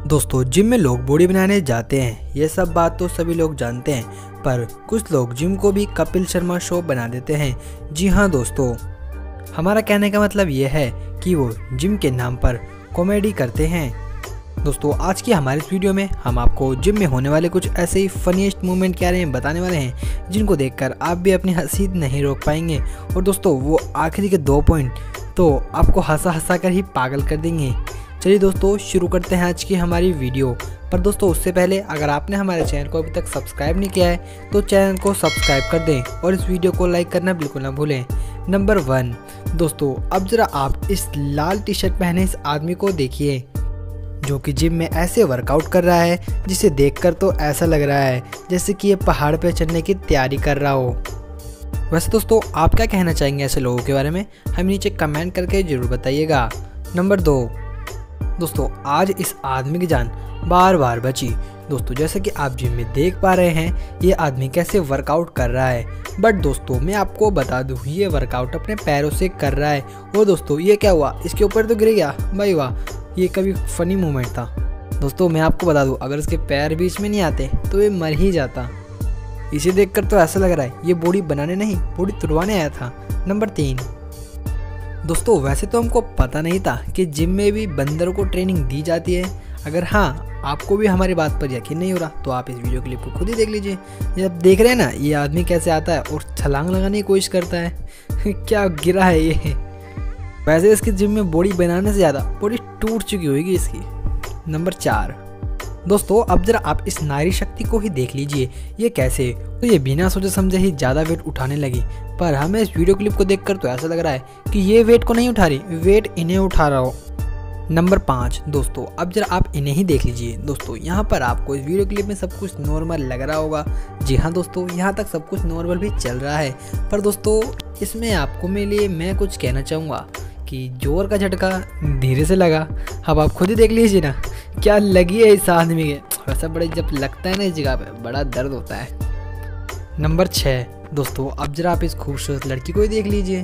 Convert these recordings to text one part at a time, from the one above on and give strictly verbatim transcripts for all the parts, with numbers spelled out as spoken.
दोस्तों जिम में लोग बॉडी बनाने जाते हैं, ये सब बात तो सभी लोग जानते हैं, पर कुछ लोग जिम को भी कपिल शर्मा शो बना देते हैं। जी हाँ दोस्तों, हमारा कहने का मतलब ये है कि वो जिम के नाम पर कॉमेडी करते हैं। दोस्तों आज की हमारे इस वीडियो में हम आपको जिम में होने वाले कुछ ऐसे ही फनीएस्ट मूवमेंट के बारे में बताने वाले हैं जिनको देखकर आप भी अपनी हंसी नहीं रोक पाएंगे। और दोस्तों वो आखिरी के दो पॉइंट तो आपको हंसा हंसा कर ही पागल कर देंगे। चलिए दोस्तों शुरू करते हैं आज की हमारी वीडियो। पर दोस्तों उससे पहले अगर आपने हमारे चैनल को अभी तक सब्सक्राइब नहीं किया है तो चैनल को सब्सक्राइब कर दें और इस वीडियो को लाइक करना बिल्कुल ना भूलें। नंबर वन, दोस्तों अब जरा आप इस लाल टी शर्ट पहने इस आदमी को देखिए जो कि जिम में ऐसे वर्कआउट कर रहा है जिसे देखकर तो ऐसा लग रहा है जैसे कि ये पहाड़ पे चढ़ने की तैयारी कर रहा हो। वैसे दोस्तों आप क्या कहना चाहेंगे ऐसे लोगों के बारे में, हमें नीचे कमेंट करके जरूर बताइएगा। नंबर दो, दोस्तों आज इस आदमी की जान बार बार बची। दोस्तों जैसे कि आप जिम में देख पा रहे हैं ये आदमी कैसे वर्कआउट कर रहा है, बट दोस्तों मैं आपको बता दूं ये वर्कआउट अपने पैरों से कर रहा है। और दोस्तों ये क्या हुआ, इसके ऊपर तो गिर गया भाई, वाह ये कभी फनी मोमेंट था। दोस्तों मैं आपको बता दूं अगर इसके पैर बीच में नहीं आते तो ये मर ही जाता। इसे देखकर तो ऐसा लग रहा है ये बॉडी बनाने नहीं बॉडी तुड़वाने आया था। नंबर तीन, दोस्तों वैसे तो हमको पता नहीं था कि जिम में भी बंदरों को ट्रेनिंग दी जाती है। अगर हाँ आपको भी हमारी बात पर यकीन नहीं हो रहा तो आप इस वीडियो क्लिप को खुद ही देख लीजिए। जब देख रहे हैं ना ये आदमी कैसे आता है और छलांग लगाने की कोशिश करता है क्या गिरा है ये। वैसे इसकी जिम में बॉडी बनाने से ज़्यादा बॉडी टूट चुकी होगी इसकी। नंबर चार, दोस्तों अब जरा आप इस नारी शक्ति को ही देख लीजिए ये कैसे, तो ये बिना सोचे समझे ही ज़्यादा वेट उठाने लगी। पर हमें इस वीडियो क्लिप को देखकर तो ऐसा लग रहा है कि ये वेट को नहीं उठा रही, वेट इन्हें उठा रहा हो। नंबर पाँच, दोस्तों अब जरा आप इन्हें ही देख लीजिए। दोस्तों यहाँ पर आपको इस वीडियो क्लिप में सब कुछ नॉर्मल लग रहा होगा। जी हाँ दोस्तों यहाँ तक सब कुछ नॉर्मल भी चल रहा है, पर दोस्तों इसमें आपको मेरे लिए मैं कुछ कहना चाहूँगा कि जोर का झटका धीरे से लगा। अब आप खुद ही देख लीजिए ना क्या लगी है इस आदमी के। वैसा बड़े जब लगता है ना इस जगह पे बड़ा दर्द होता है। नंबर छः, दोस्तों अब जरा आप इस खूबसूरत लड़की को ही देख लीजिए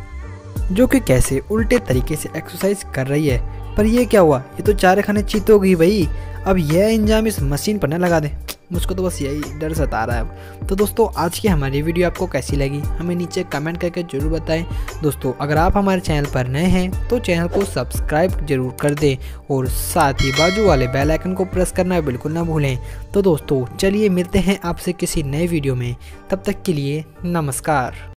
जो कि कैसे उल्टे तरीके से एक्सरसाइज कर रही है। पर ये क्या हुआ, ये तो चार खाने चित हो गई भाई। अब यह इंजाम इस मशीन पर न लगा दे, मुझको तो बस यही डर सता रहा है अब। तो दोस्तों आज की हमारी वीडियो आपको कैसी लगी हमें नीचे कमेंट करके जरूर बताएं। दोस्तों अगर आप हमारे चैनल पर नए हैं तो चैनल को सब्सक्राइब जरूर कर दें और साथ ही बाजू वाले बेल आइकन को प्रेस करना बिल्कुल ना भूलें। तो दोस्तों चलिए मिलते हैं आपसे किसी नए वीडियो में, तब तक के लिए नमस्कार।